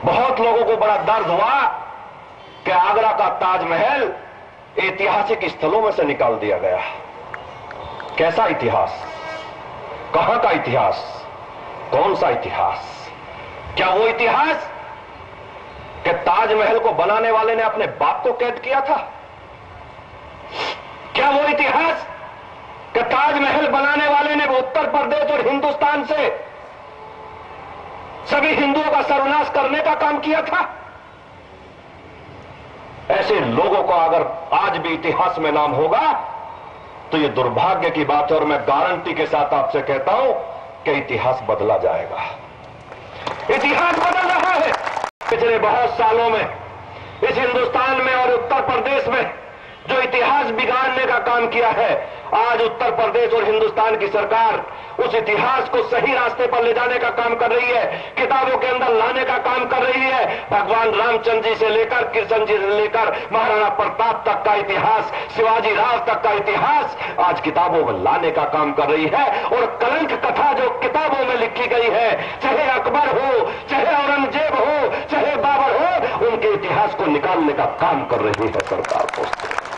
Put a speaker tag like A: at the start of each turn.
A: बहुत लोगों को बड़ा दर्द हुआ कि आगरा का ताजमहल ऐतिहासिक स्थलों में से निकाल दिया गया। कैसा इतिहास, कहां का इतिहास, कौन सा इतिहास? क्या वो इतिहास कि ताजमहल को बनाने वाले ने अपने बाप को कैद किया था? क्या वो इतिहास कि ताजमहल बनाने वाले ने उत्तर प्रदेश और हिंदुस्तान से सभी हिंदुओं का सर्वनाश करने का काम किया था? ऐसे लोगों का अगर आज भी इतिहास में नाम होगा तो यह दुर्भाग्य की बात है, और मैं गारंटी के साथ आपसे कहता हूं कि इतिहास बदला जाएगा। इतिहास बदल रहा है। पिछले बहुत सालों में इस हिंदुस्तान में और उत्तर प्रदेश में जो इतिहास बिगाड़ने का काम किया है, आज उत्तर प्रदेश और हिंदुस्तान की सरकार उस इतिहास को सही रास्ते पर ले जाने का काम कर रही है, किताबों के अंदर लाने का काम कर रही है। भगवान रामचंद्र जी से लेकर कृष्ण जी से लेकर महाराणा प्रताप तक का इतिहास, शिवाजी राव तक का इतिहास आज किताबों में लाने का काम कर रही है। और कलंक कथा जो किताबों में लिखी गई है, चाहे अकबर हो, चाहे औरंगजेब हो, चाहे बाबर हो, उनके इतिहास को निकालने का काम कर रही है सरकार। दोस्तों,